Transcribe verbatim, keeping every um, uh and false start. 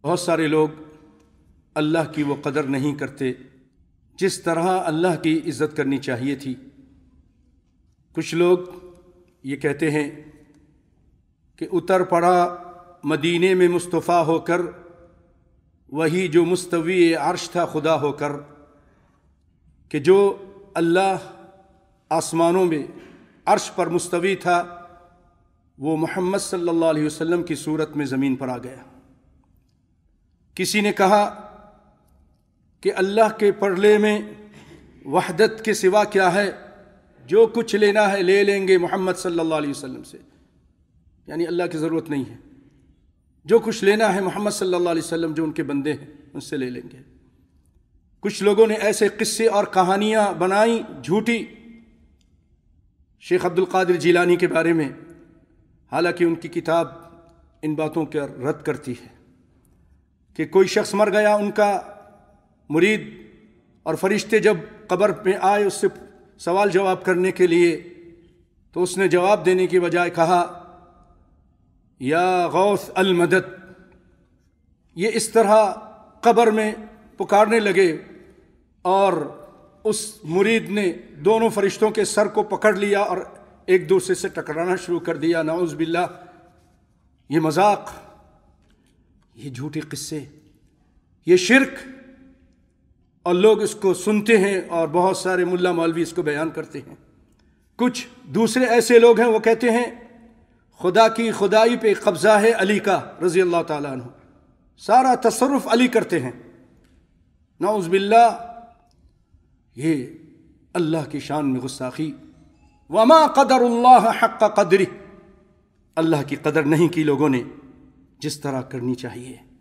بہت سارے لوگ اللہ کی وہ قدر نہیں کرتے جس طرح اللہ کی عزت کرنی چاہیے تھی۔ کچھ لوگ یہ کہتے ہیں کہ اتر پڑا مدینے میں مصطفیٰ ہو کر، وہی جو مستوی عرش تھا خدا ہو کر، کہ جو اللہ آسمانوں میں عرش پر مستوی تھا وہ محمد صلی اللہ علیہ وسلم کی صورت میں زمین پر آ گیا۔ کسی نے کہا کہ اللہ کے پرلے میں وحدت کے سوا کیا ہے، جو کچھ لینا ہے لے لیں گے محمد صلی اللہ علیہ وسلم سے، یعنی اللہ کی ضرورت نہیں ہے، جو کچھ لینا ہے محمد صلی اللہ علیہ وسلم جو ان کے بندے ہیں ان سے لے لیں گے۔ کچھ لوگوں نے ایسے قصے اور کہانیاں بنائیں جھوٹی شیخ عبد القادر جیلانی کے بارے میں، حالانکہ ان کی کتاب ان باتوں کا رد کرتی ہے کہ کوئی شخص مر گیا ان کا مرید، اور فرشتے جب قبر میں آئے اس سے سوال جواب کرنے کے لیے تو اس نے جواب دینے کی بجائے کہا یا غوث المدد۔ یہ اس طرح قبر میں پکارنے لگے اور اس مرید نے دونوں فرشتوں کے سر کو پکڑ لیا اور ایک دوسرے سے ٹکرانا شروع کر دیا۔ نعوذ باللہ، یہ مذاق، یہ جھوٹے قصے، یہ شرک، اور لوگ اس کو سنتے ہیں اور بہت سارے ملا مولوی اس کو بیان کرتے ہیں۔ کچھ دوسرے ایسے لوگ ہیں وہ کہتے ہیں خدا کی خدائی پہ قبضہ ہے علی کا رضی اللہ تعالیٰ عنہ، سارا تصرف علی کرتے ہیں۔ نعوذ باللہ، یہ اللہ کی شان میں گستاخی۔ وما قدر اللہ حق قدرہ، اللہ کی قدر نہیں کی لوگوں نے جس طرح کرنی چاہیے۔